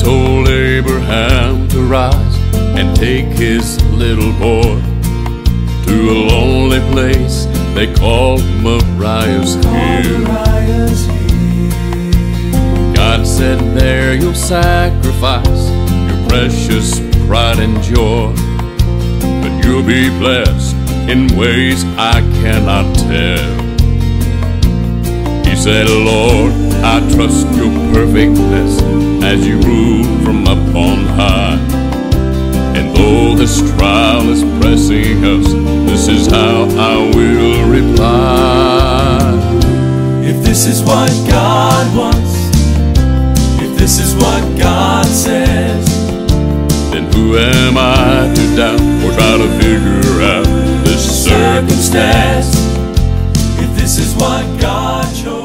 told Abraham to rise and take his little boy to a lonely place they called Moriah's Hill. God said, there you'll sacrifice your precious pride and joy, but you'll be blessed in ways I cannot tell. He said, Lord, I trust your perfectness as you rule from up on high. And though this trial is pressing us, this is how I will reply. If this is what God wants, if this is what God says, then who am I to doubt or try to figure out this circumstance? If this is what God chose.